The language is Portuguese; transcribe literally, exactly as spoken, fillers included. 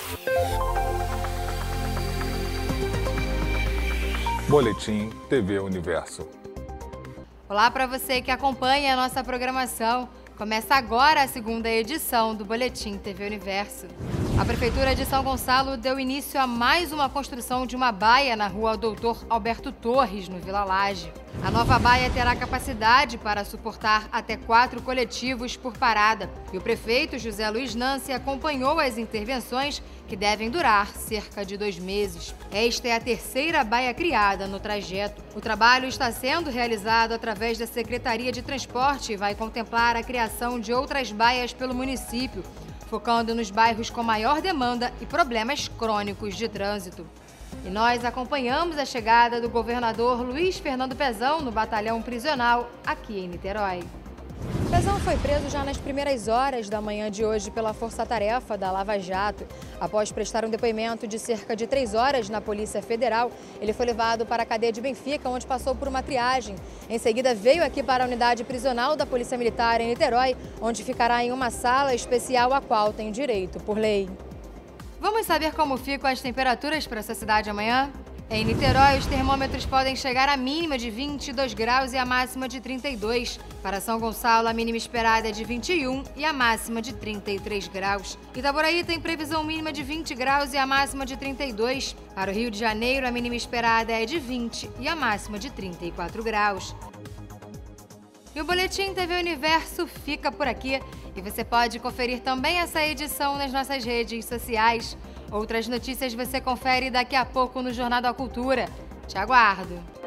Boletim T V Universo. Olá para você que acompanha a nossa programação. Começa agora a segunda edição do Boletim T V Universo. A Prefeitura de São Gonçalo deu início a mais uma construção de uma baia na rua doutor Alberto Torres, no Vila Lage. A nova baia terá capacidade para suportar até quatro coletivos por parada. E o prefeito José Luiz Nance acompanhou as intervenções, que devem durar cerca de dois meses. Esta é a terceira baia criada no trajeto. O trabalho está sendo realizado através da Secretaria de Transporte e vai contemplar a criação de outras baias pelo município, focando nos bairros com maior demanda e problemas crônicos de trânsito. E nós acompanhamos a chegada do governador Luiz Fernando Pezão no batalhão prisional aqui em Niterói. Pezão foi preso já nas primeiras horas da manhã de hoje pela força-tarefa da Lava Jato. Após prestar um depoimento de cerca de três horas na Polícia Federal, ele foi levado para a cadeia de Benfica, onde passou por uma triagem. Em seguida, veio aqui para a unidade prisional da Polícia Militar em Niterói, onde ficará em uma sala especial a qual tem direito por lei. Vamos saber como ficam as temperaturas para essa cidade amanhã? Em Niterói, os termômetros podem chegar à mínima de vinte e dois graus e a máxima de trinta e dois. Para São Gonçalo, a mínima esperada é de vinte e um e a máxima de trinta e três graus. Itaboraí tem previsão mínima de vinte graus e a máxima de trinta e dois. Para o Rio de Janeiro, a mínima esperada é de vinte e a máxima de trinta e quatro graus. E o Boletim T V Universo fica por aqui. E você pode conferir também essa edição nas nossas redes sociais. Outras notícias você confere daqui a pouco no Jornal da Cultura. Te aguardo!